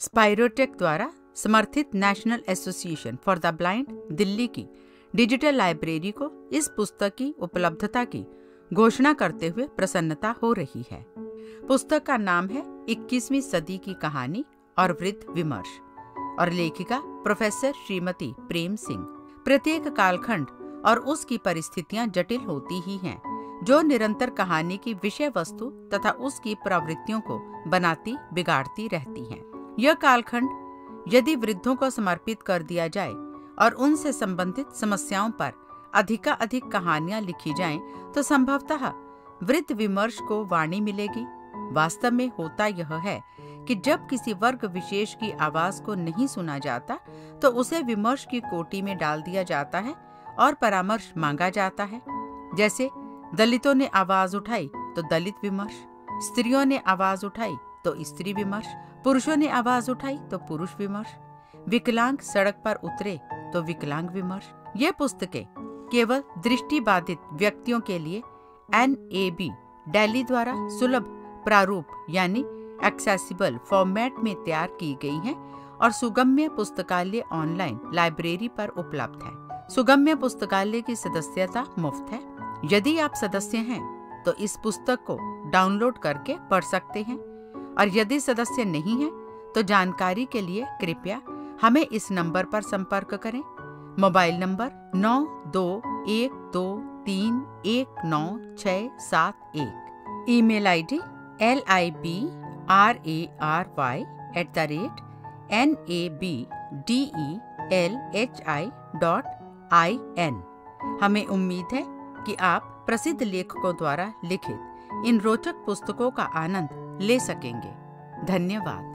स्पाइरोटेक द्वारा समर्थित national association for the blind Delhi की डिजिटल लाइब्रेरी को इस पुस्तक की उपलब्धता की घोषणा करते हुए प्रसन्नता हो रही है। पुस्तक का नाम है 21वीं सदी की कहानी और वृत्त विमर्श और लेखिका प्रोफेसर श्रीमती प्रेम सिंह। प्रत्येक कालखंड और उसकी परिस्थितियां जटिल होती ही हैं, जो निरंतर कहानी की विषय वस्तु तथा उसकी प्रवृत्तियों को बनाती बिगाड़ती रहती हैं। यह कालखंड यदि वृद्धों को समर्पित कर दिया जाए और उनसे संबंधित समस्याओं पर अधिकाधिक कहानियां लिखी जाएं, तो संभवतः वृत्त विमर्श को वाणी मिलेगी। वास्तव में होता यह है कि जब किसी वर्ग विशेष की आवाज को नहीं सुना जाता तो उसे विमर्श की कोटि में डाल दिया जाता है और परामर्श मांगा जाता है। जैसे दलितों ने आवाज उठाई तो दलित विमर्श, स्त्रियों ने आवाज उठाई तो स्त्री विमर्श, पुरुषों ने आवाज उठाई तो पुरुष विमर्श, विकलांग सड़क पर उतरे तो विकलांग विमर्श। ये पुस्तकें केवल दृष्टिबाधित व्यक्तियों के लिए NAB दिल्ली द्वारा सुलभ प्रारूप यानी एक्सेसिबल फॉर्मेट में तैयार की गई हैं और सुगम्य पुस्तकालय ऑनलाइन लाइब्रेरी पर उपलब्ध है। सुगम्य पुस्तकालय की सदस्यता मुफ्त है। यदि आप सदस्य हैं तो इस पुस्तक को डाउनलोड करके पढ़ सकते हैं और यदि सदस्य नहीं हैं तो जानकारी के लिए कृपया हमें इस नंबर पर संपर्क करें। Mobile number 9212319671। Email ID library@nabdelhi.in। हमें उम्मीद है कि आप प्रसिद्ध लेखकों द्वारा लिखित इन रोचक पुस्तकों का आनंद ले सकेंगे। धन्यवाद।